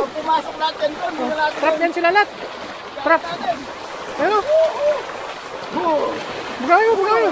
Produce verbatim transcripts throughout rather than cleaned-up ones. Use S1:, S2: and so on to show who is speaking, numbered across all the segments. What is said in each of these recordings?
S1: Pag pumasok lahat yan doon, hindi na natin.
S2: Trap yan sila lahat. Trap. Ayun o. Bugawin mo, bugawin mo.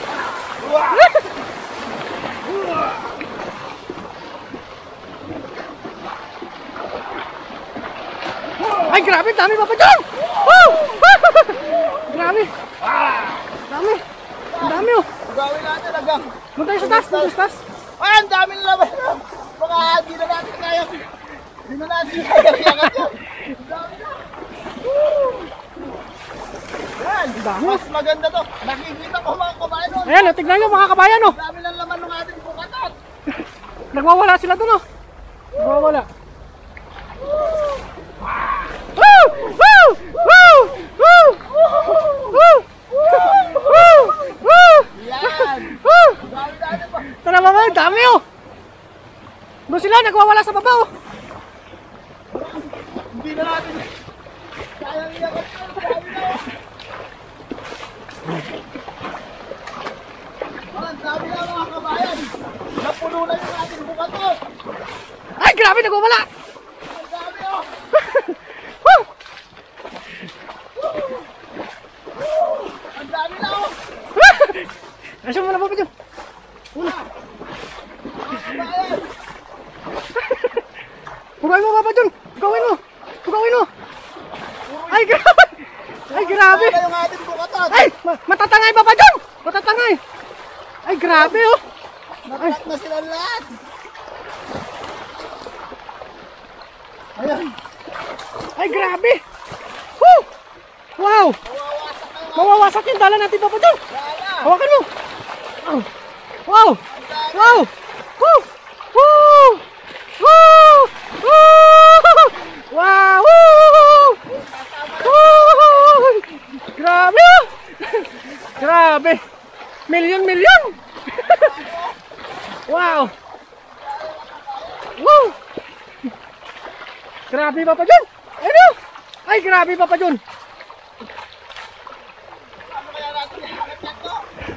S2: Ay, grabe, dami pa pa dyan! Woo! Grabe! Dami! Ang dami oh!
S1: Gawin natin hanggang.
S2: Doon tayo sa taas, doon sa taas.
S1: Ay, ang dami na laban na. Baka hindi na natin kaya. Hindi na natin kaya iangat yan. Ang dami na. Yan, mas maganda to. Nakikita ko mga kabayan doon.
S2: Ayan, oh, tignan nyo mga kabayan oh!
S1: Ang dami ng laman ng ating bukatot.
S2: Nagwawala sila doon oh! Nagwawala. Woo! Woo! Woo! Woo! Woo! Woo! Woo!
S1: Yan.
S2: Woo!
S1: Dami natin pa.
S2: Tara ba ba? Dami oh! Doon sila, nagwawala sa baba oh!
S1: Hindi na natin kaya iangat yan. Ang dami na. Ang dami na mga kabayan. Napuno na yung ating bukatot.
S2: Ay, grabe, nagwawala!
S1: Ang dami oh.
S2: Woo!
S1: Ang dami na oh.
S2: Asya mo na ba pa dyan?
S1: Una. Mga kabayan.
S2: Pugawin mo ba pa dyan? Pugawin mo! Pugawin mo! Ay, grabe! Ay, grabe!
S1: Kaya yung ating bukatot.
S2: Ay! ma- Matatangay ba pa dyan? Matatangay! Ay, grabe oh!
S1: Natrap na sila lahat. Ayan.
S2: Ay, grabe! Woo! Wow!
S1: Mawawasak na yung
S2: Mawawasak yung dala natin pa pa dyan!
S1: dala.
S2: Hawakan mo! Oh. Wow! Wow! Woo! Woo! Woo! Woo! Wow! Woo! Woo! Grabe oh! Grabe! Milyon, milyon! Wow! Woo! Grabe pa pa dyan! Ano? Ay, grabe pa pa dyan!
S1: Ano kaya natin iangat yan to?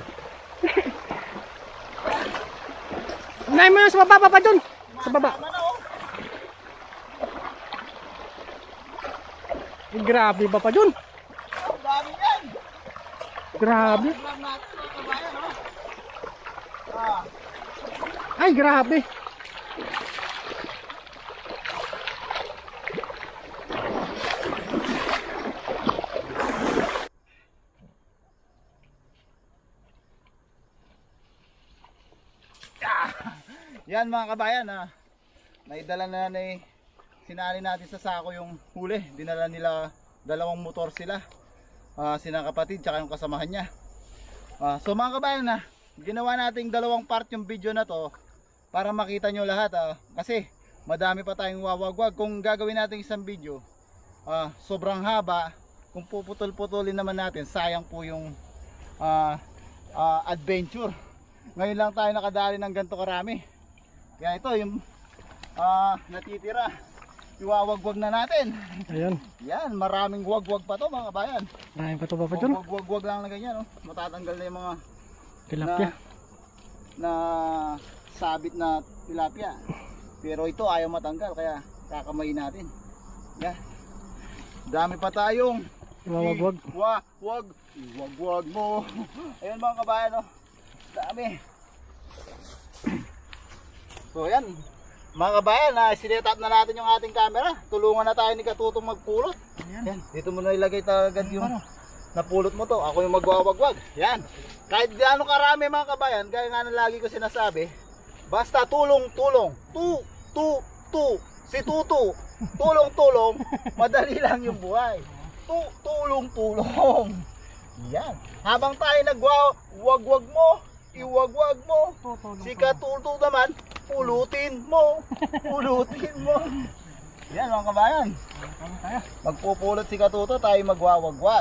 S2: Unahin mo yung sa baba pa pa dyan! Sa baba!
S1: Tama na oh.
S2: Ay, grabe pa pa dyan!
S1: Ang dami yan.
S2: Grabe!
S1: Tignan natin mga kabayan oh. Ah.
S2: Ay, grabe!
S1: Yan mga kabayan ha. Naidala na ni sinali natin sa sako yung huli. Dinala nila dalawang motor sila. Uh, sina kapatid tsaka yung kasamahan niya. Uh, so mga kabayan na, ginawa nating dalawang part yung video na to para makita nyo lahat ha. Kasi madami pa tayong wawagwag. Kung gagawin natin isang video, uh, sobrang haba. Kung puputol-putulin naman natin, sayang po yung uh, uh, adventure. Ngayon lang tayo nakadali ng ganito karami. Kaya ito yung uh, natitira, iwawagwag na natin.
S2: Ayan.
S1: Yan, maraming wagwag pa to mga kabayan.
S2: Maraming pa to pa pa dyan.
S1: Wagwag lang na ganyan, oh. Matatanggal na yung mga
S2: Tilapia.
S1: na, na sabit na tilapia. Pero ito ayaw matanggal kaya kakamayin natin. Yan. Dami pa tayong
S2: Iwawagwag.
S1: Wa, wag, iwagwag mo. Ayun mga kabayan, oh. Dami. So yan, mga kabayan, na sinet up na natin yung ating camera. Tulungan na tayo ni Katutong magpulot. Yan, dito mo na ilagay agad yung napulot mo to. Ako yung magwawagwag. Yan. Kahit gaano karami mga kabayan, gaya nga ng lagi ko sinasabi, basta tulong, tulong. Tu, tu, tu. Si Tutu. Tulong, tulong. Madali lang yung buhay. Tu, tulong, tulong. Yan. Habang tayo nagwawagwag mo, iwagwag mo. Si Katuto naman, pulutin mo. Pulutin mo. Yan mga kabayan. Magpupulot si Katuto, tayo magwawagwag.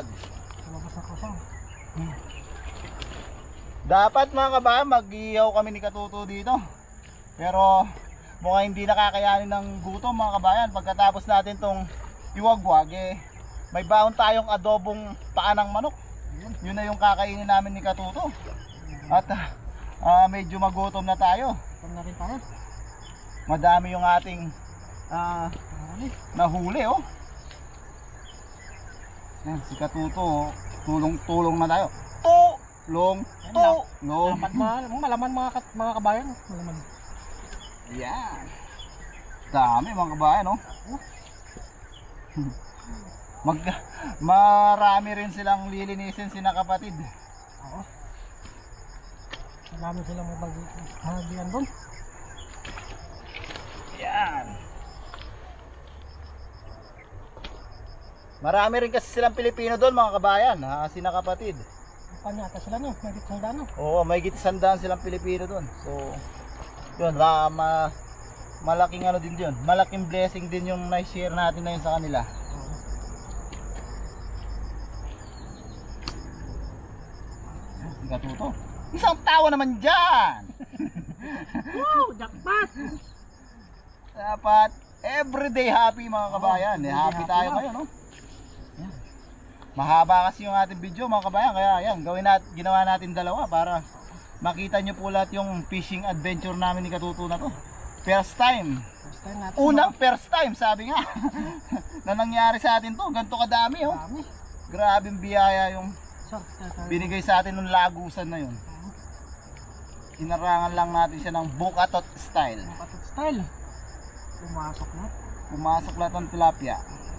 S1: Dapat mga kabayan, mag-ihaw kami ni Katuto dito. Pero mukhang hindi nakakayanin ng gutom mga kabayan. Pagkatapos natin tong iwagwag, eh, may baon tayong adobong paa ng manok. Yun na yung kakainin namin ni Katuto. At uh, medyo magutom na tayo. Madami yung ating uh, Nahuli oh. Yan, si Katuto oh. Tulong-tulong na tayo. Tulong, tulong.
S2: Dapat ma- malaman mga, kat- mga kabayan. Malaman.
S1: Yan. Dami mga kabayan oh. Mag marami rin silang lilinisin sina kapatid.
S2: Oo. Marami silang mabagian doon.
S1: Yan. Marami rin kasi silang Pilipino doon mga kabayan, ha, sina kapatid.
S2: Panyata sila no, may gitang dano.
S1: Oo, may gitsandaan silang Pilipino doon. So, yun, ma, ma malaking ano din yun. Malaking blessing din yung na-share natin na yun sa kanila. Yan, Katuto. Isang tawa naman dyan!
S2: Wow, jackpot!
S1: Dapat everyday happy mga kabayan. Eh, happy tayo ngayon, no? Yan. Mahaba kasi yung ating video mga kabayan, kaya yan, gawin natin, ginawa natin dalawa para makita nyo po lahat yung fishing adventure namin ni Katuto na to. First time.
S2: First time natin.
S1: Unang first time, sabi nga. Na nangyari sa atin to, ganito kadami, oh.
S2: Dami.
S1: Grabing biyaya yung
S2: So, tatay.
S1: binigay sa atin ng lagusan na yun. Inarangan lang natin siya ng bukatot style.
S2: Katot style. Pumasok na.
S1: Pumasok lahat ng tilapia.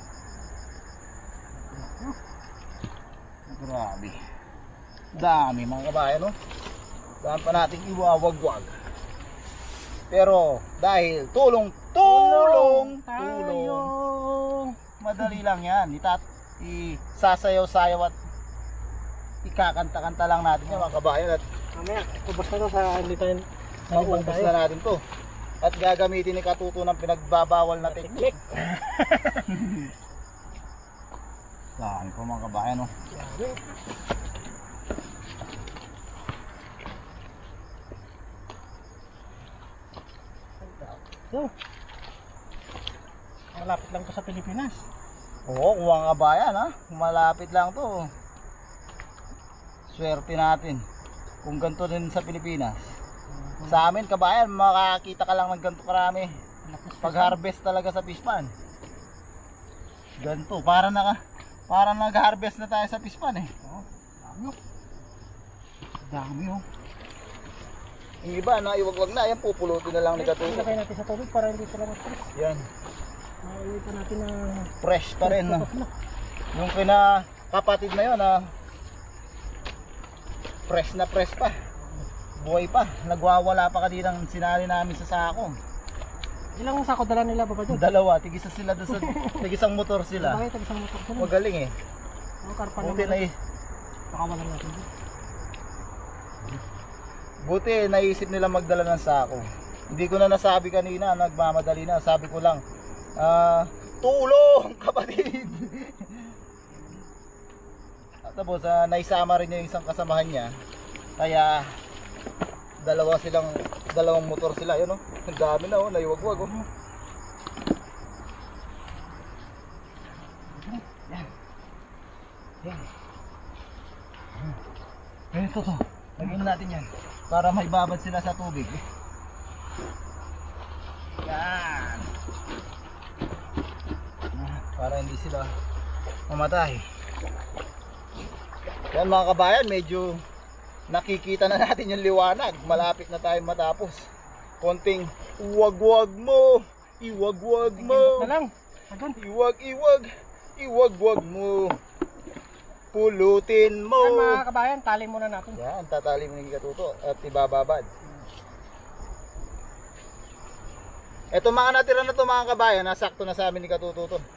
S1: Grabe. Dami mga kabayan, no? Dami pa natin iwawagwag. Pero dahil tulong, tulong, tulong, madali lang yan. Itat, isasayaw-sayaw at ikakanta-kanta lang natin yan mga kabayan. At
S2: Mamaya, ubos na to sa hindi tayo
S1: maubos na natin to. At gagamitin ni Katuto ng pinagbabawal na teknik. Dami po mga kabayan, no?
S2: So, malapit lang to sa Pilipinas.
S1: Oo, kung mga kabayan, ha? Malapit lang to. Swerte natin. Kung ganito din sa Pilipinas. Sa amin, kabayan, makakita ka lang ng ganito karami. Pag-harvest talaga sa fish pan. Ganito, para naka para nag-harvest na tayo sa fish pan eh.
S2: Oo, dami.
S1: Dami oh. Yung iba na iwagwag na, yan pupulutin na lang ni Katuto.
S2: Ilagay natin sa tubig para hindi sila ma-stress.
S1: Yan,
S2: Mauwi pa natin na
S1: fresh pa rin. No?
S2: tapos na.
S1: Yung kina kapatid na yun, ah, fresh na fresh pa. Buhay pa, nagwawala pa kaninang sinali namin sa sako.
S2: Ilang sako dala nila baba dyan?
S1: Dalawa, tigisa sila doon sa tigisang motor sila.
S2: Bakit ang isang motor sila?
S1: Magaling eh.
S2: Ang karpan
S1: Buti na
S2: naman. Pakawalan natin dyan.
S1: Buti naisip nila magdala ng sako. Hindi ko na nasabi kanina, nagmamadali na. Sabi ko lang, ah, tulong kapatid. At tapos uh, naisama rin niya yung isang kasamahan niya. Kaya dalawa silang dalawang motor sila, yun oh. Ang dami na oh, naiwagwag oh. Yan. Yan. Ganito to. Lagyan natin yan para may babad sila sa tubig. Yan. Para hindi sila mamatay. Yan mga kabayan, medyo nakikita na natin yung liwanag. Malapit na tayo matapos. Konting iwagwag mo, iwagwag mo,
S2: Na lang. Agad.
S1: iwag iwag, iwagwag mo, pulutin mo.
S2: Yan mga kabayan, tali muna natin.
S1: Yan, tatali mo ng Katuto at ibababad. Ito mga natira na to mga kabayan, nasakto na sa amin ni Katuto to.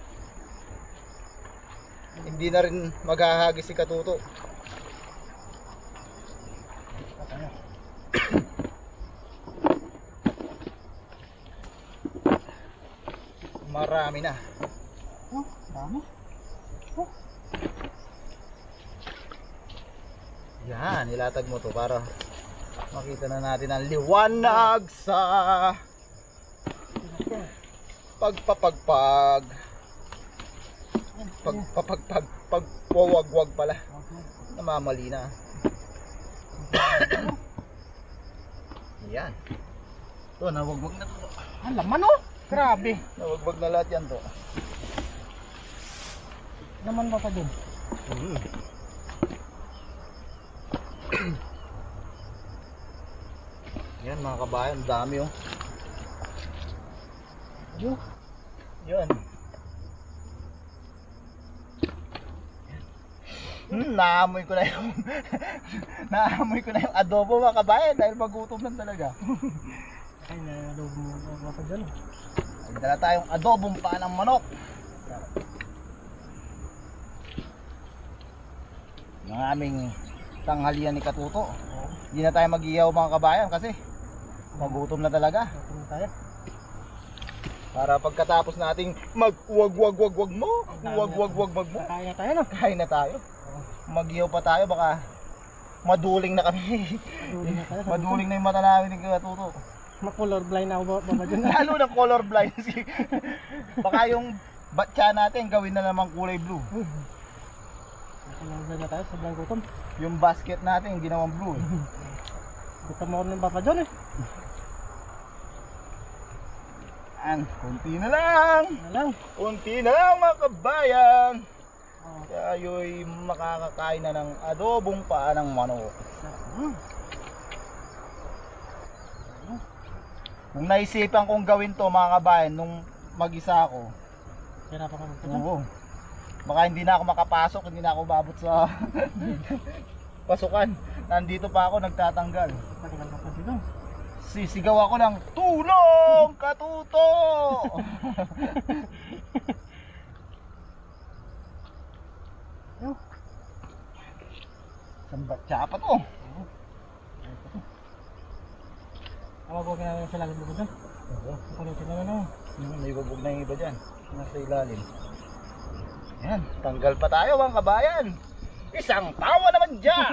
S1: Hindi na rin maghahagis si Katuto. Marami na.
S2: Oh, dami. Oh,
S1: Yan, ilatag mo to para makita na natin ang liwanag sa pagpapagpag. Pagpapagpag, pagwawagwag pala. Namamali na. Yan. Ito, nawagwag na to.
S2: ang laman oh. Grabe.
S1: Nawagbag na lahat yan to.
S2: Naman ba pa dun?
S1: Mm. Yan mga kabayan, dami oh.
S2: Yo.
S1: Yan. Hmm, naamoy ko na yung naamoy ko na yung adobo mga kabayan dahil magutom lang talaga.
S2: Ay, naloob mo ba pa dun?
S1: Dala tayong adobong paa ng manok. Ng aming tanghalian ni Katuto. Hindi na tayo mag-iyaw mga kabayan kasi magutom na talaga.
S2: Ano tayo?
S1: Para pagkatapos nating mag-wag-wag-wag-wag mo, wag-wag-wag-wag mo,
S2: Kaya na tayo no?
S1: kain na tayo. Mag-iyaw pa tayo baka maduling na kami.
S2: Maduling na tayo.
S1: Maduling na yung mata namin ni Katuto.
S2: Ma-color blind ako ba, ba, ba dun?
S1: Lalo ng color blind si. Baka yung batya natin gawin na naman kulay blue.
S2: Color blind na tayo, sobrang gutom.
S1: Yung basket natin ginawang blue. Eh.
S2: Gutom ako ng Papa John eh.
S1: An, kunti na lang.
S2: Ano lang?
S1: Kunti na lang mga kabayan.
S2: Oh,
S1: Tayo'y makakakain na ng adobong paa ng manok.
S2: hmm.
S1: Nung naisipan kong gawin to mga kabayan, nung mag-isa ako,
S2: Hirapan ka magpunta.
S1: oo, baka hindi na ako makapasok, hindi na ako babot sa pasukan. Nandito pa ako nagtatanggal.
S2: Patigal ka pa dito.
S1: Sisigaw ako ng tulong, Katuto!
S2: Yo.
S1: Sambatsa pa to.
S2: Awag-wag na sa langit mo dun.
S1: Oo.
S2: Kulitin na ano.
S1: Hmm, may babog na yung iba dyan. Nasa ilalim. Yan, tanggal pa tayo mga kabayan. Isang tawa naman dyan!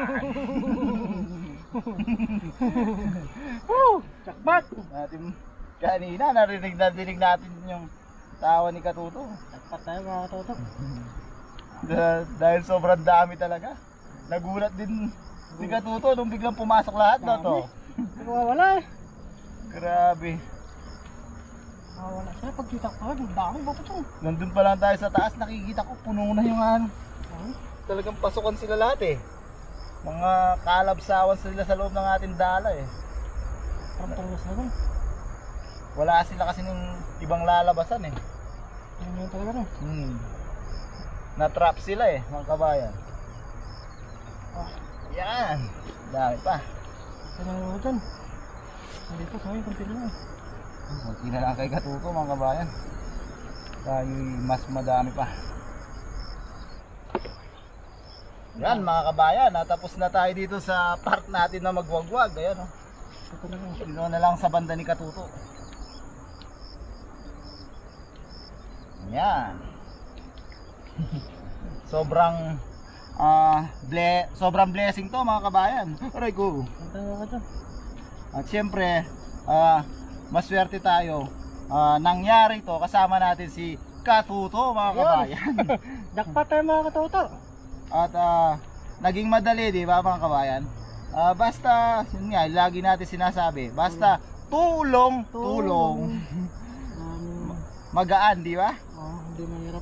S2: Woo! Jakbat!
S1: Natin, kanina narinig na dinig natin yung tawa ni Katuto.
S2: Jakbat tayo mga katoto.
S1: Da- dahil sobrang dami talaga. Nagulat din si Katuto nung biglang pumasok lahat na to.
S2: Wala eh.
S1: Grabe.
S2: Wala siya. Pagkita ko talaga, dami ba ito?
S1: Nandun pa lang tayo sa taas, nakikita ko puno na yung ano.
S2: Ay,
S1: Talagang pasukan sila lahat eh. Mga kalabsawan sila sa loob ng ating dala eh.
S2: parang tunglos na dun.
S1: Wala sila kasi ng ibang lalabasan eh.
S2: Ano yun talaga rin?
S1: Hmm. Na-trap sila eh, mga kabayan.
S2: Ah,
S1: Yan. Dami pa.
S2: ano yun dyan? Dito sa akin, kunti lang.
S1: Kunti na lang kay Katuto mga kabayan. Tayo'y mas madami pa. Yan mga kabayan, natapos na tayo dito sa park natin na magwagwag. Ayan o.
S2: Ito na lang.
S1: Dito na lang sa banda ni Katuto. Yan. Sobrang ah ble sobrang blessing to mga kabayan. Aray ko.
S2: Punta nga ka dyan.
S1: At syempre, ah maswerte tayo. Ah, nangyari to kasama natin si Katuto mga kabayan.
S2: Jakpat tayo mga katoto.
S1: At ah, naging madali, di ba mga kabayan? Ah, basta, yun nga, lagi natin sinasabi, basta tulong, tulong,
S2: Um,
S1: magaan, di ba?
S2: oh, hindi mahirap.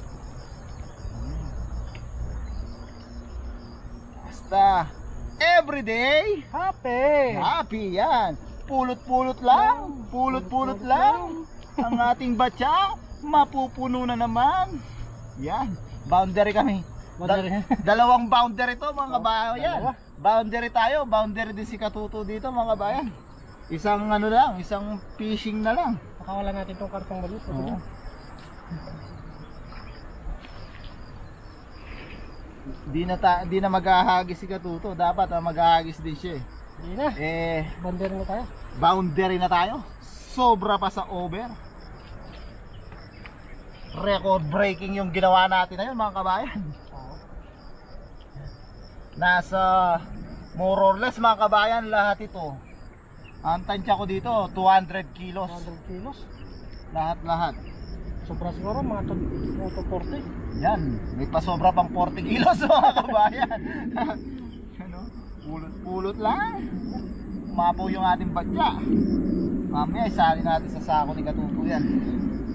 S1: Basta, everyday,
S2: Happy!
S1: happy yan. Pulot-pulot lang, pulot-pulot lang. Ang ating batya, mapupuno na naman. Yan, boundary kami.
S2: Boundary.
S1: Da- dalawang boundary to mga kabayan.
S2: dalawa.
S1: Boundary tayo, boundary din si Katuto dito mga kabayan. Isang ano lang, isang fishing na lang.
S2: Pakawala natin itong kartong balut.
S1: Oo. Di na ta, di na maghahagis si Katuto, dapat ah, maghahagis din siya. Eh,
S2: Hindi na.
S1: eh
S2: Bandera na tayo.
S1: boundary na tayo. Sobra pa sa over. Record breaking yung ginawa natin na yun mga kabayan.
S2: Oo.
S1: Nasa more or less mga kabayan lahat ito. Ang tansya ko dito two hundred kilos.
S2: one hundred kilos.
S1: Lahat-lahat.
S2: Sobra siguro mga two hundred forty.
S1: Yan, may pasobra pang forty kilos mga kabayan. Ano? Pulot-pulot lang. Umapo yung ating batya. Mamaya isali natin sa sako ni Katuto yan.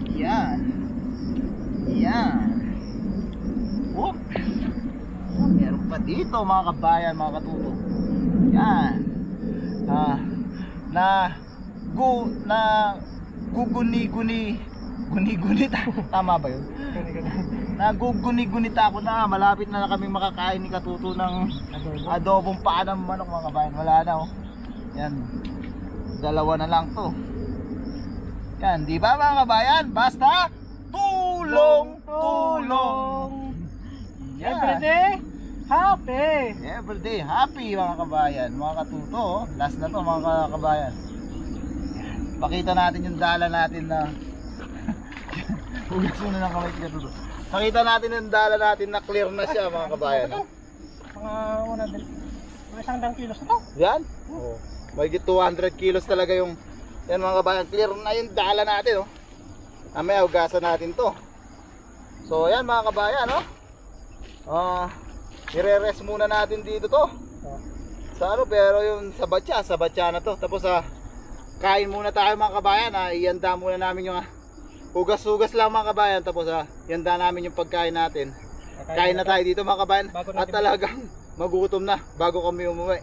S1: Yan. Yan. Oh. Meron pa dito mga kabayan, mga katuto. Yan. Ah, na gu na guguni-guni guni-gunita. Tama ba 'yun? Naguguni-gunita ako na. Malapit na na kaming makakain ni Katuto ng adobong paa ng manok mga kabayan. Wala na oh. Yan. Dalawa na lang 'to. Yan, di ba mga kabayan? Basta tulong, tulong. Yan.
S2: Everyday, happy.
S1: Everyday happy mga kabayan. Mga Katuto, oh. Last na to mga kabayan. Yan. Pakita natin yung dala natin na hugas muna ng kamay kaya Katuto. Pakita natin yung dala natin na clear na siya mga kabayan. Oh.
S2: Mga una din. Mga isang dang kilos na to.
S1: Yan. Oh. May two hundred kilos talaga yung yan mga kabayan. Clear na yung dala natin oh. Mamaya hugasan natin to. So yan mga kabayan oh. Ah, i-re-rest muna natin dito to. Sa ano pero yung sa batya, sa batya na to. Tapos ah, kain muna tayo mga kabayan. Ah, ihanda muna namin yung ah, hugas-hugas lang mga kabayan. Tapos ah, ihanda namin yung pagkain natin. Kain na tayo dito mga kabayan. At talagang magutom na bago kami umuwi.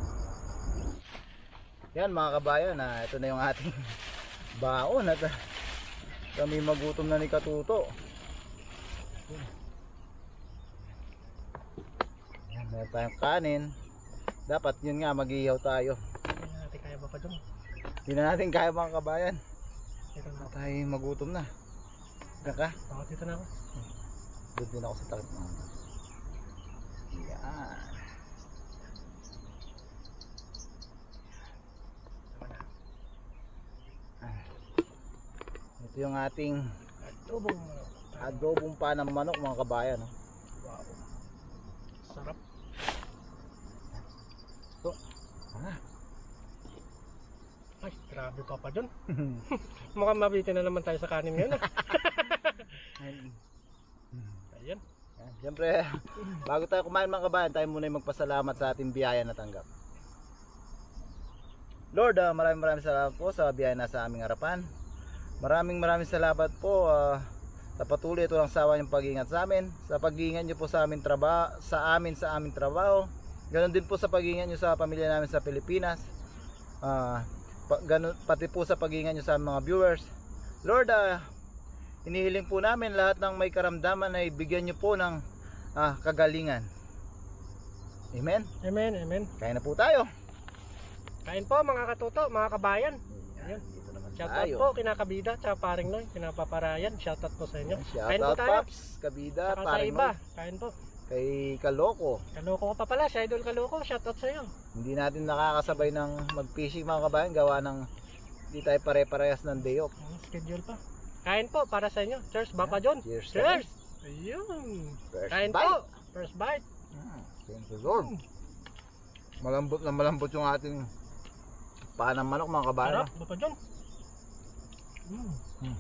S1: Yan mga kabayan, ah, ito na yung ating baon at ah, kami magutom na ni Katuto. Yan, meron tayong kanin. Dapat yun nga, mag-ihaw tayo.
S2: Hindi natin kaya ba pa dyan?
S1: Hindi na natin kaya mga kabayan.
S2: Ito na.
S1: Tayo magutom na. Diyan ka?
S2: Bakit dito na ako?
S1: Doon din ako sa takip ng ano. Yan. Ito yung ating
S2: Adobong manok.
S1: adobong pa ng manok mga kabayan. No?
S2: Wow. Sarap.
S1: So, ah.
S2: Ay, grabe pa pa dyan. Mukhang mabitin na naman tayo sa kanin ngayon. Ah. Ayan.
S1: Yan. Siyempre, bago tayo kumain mga kabayan, tayo muna yung magpasalamat sa ating biyaya na tanggap. Lord, uh, maraming maraming salamat po sa biyaya na sa aming harapan. Maraming maraming salamat po uh, sa patuloy ito ng sawa niyong pag-iingat sa amin, sa pag-iingat niyo po sa amin trabaho, sa amin sa aming trabaho. Ganon din po sa pag-iingat niyo sa pamilya namin sa Pilipinas. Uh, pa, ganon, pati po sa pag-iingat niyo sa mga viewers. Lord, uh, inihiling po namin lahat ng may karamdaman ay bigyan niyo po ng uh, kagalingan. Amen.
S2: Amen, amen.
S1: Kain na po tayo.
S2: Kain po mga katuto, mga kabayan.
S1: Ayan, dito naman
S2: Shoutout
S1: tayo.
S2: po, kinakabida, tsaka paring Noy, kinapaparayan. Shoutout po sa inyo. Kain
S1: Shoutout
S2: po tayo.
S1: Paps, Kabida,
S2: Tsaka sa
S1: paring
S2: iba,
S1: Noy,
S2: kain po.
S1: kay Kaloko.
S2: Kaloko ko pa pala, si Idol Kaloko. Shoutout sa iyo.
S1: Hindi natin nakakasabay ng mag-fishing mga kabayan gawa ng hindi tayo pare-parehas ng day off.
S2: Ang schedule pa. Kain po para sa inyo. Cheers, Papa John.
S1: Cheers.
S2: Cheers. Ayun.
S1: First
S2: Kain
S1: bite.
S2: po. First bite.
S1: Hmm, thank you Lord. Malambot na malambot yung ating paa ng manok mga kabayan.
S2: Sarap, Papa John. Mm.
S1: Hmm.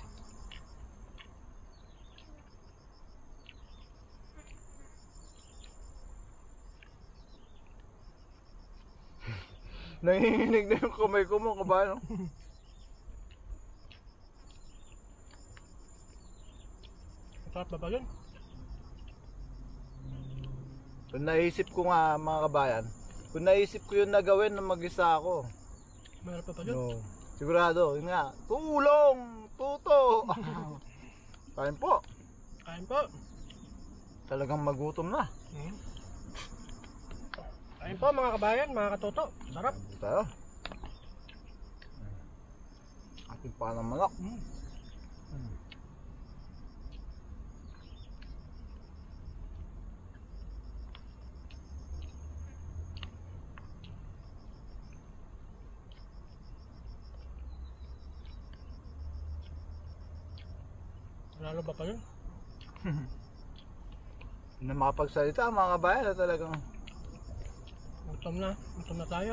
S1: Nanginginig na yung kamay ko mga kabayan.
S2: Sarap, Papa John.
S1: Kung naisip ko nga mga kabayan, kung naisip ko yun na gawin na mag-isa ako,
S2: Meron Papa John.
S1: no, sigurado, yun nga, tulong, tuto. Kain po,
S2: Kain po.
S1: talagang magutom na.
S2: Mm. Kain po mga kabayan, mga katuto. Sarap.
S1: Ito tayo. Ating paa ng manok.
S2: Mm. Lalo ba pa yun?
S1: Na makapagsalita mga kabayan na talagang
S2: Gutom na. Gutom na tayo.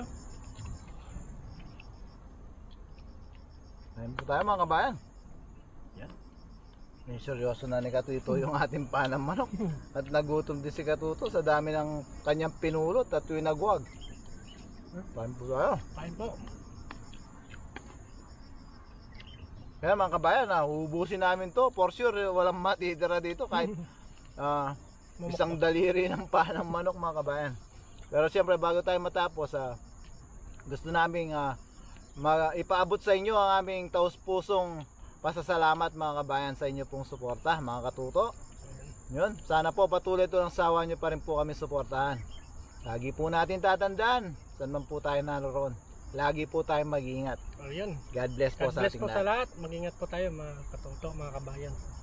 S1: ayun po tayo mga kabayan.
S2: Yan.
S1: May seryoso na ni Katuto yung ating paa ng manok. At nagutom din si Katuto sa dami ng kanyang pinulot at winagwag. Kain po tayo.
S2: Kain po.
S1: Kaya mga kabayan, ah, ubusin namin to. For sure, walang matitira dito kahit ah, isang daliri ng paa ng manok mga kabayan. Pero siyempre bago tayo matapos, ah, gusto naming ah, ma- ipaabot sa inyo ang aming taus-pusong pasasalamat mga kabayan sa inyo pong suporta mga katuto. Yun, sana po patuloy to ng sawa nyo pa rin po kami suportahan. Lagi po natin tatandaan, saan man po tayo naroon. Lagi po tayong mag-iingat.
S2: Oh, yun.
S1: God bless po
S2: God
S1: sa
S2: bless
S1: ating
S2: po
S1: lahat.
S2: sa lahat. Mag-ingat po tayo mga katuto, mga kabayan.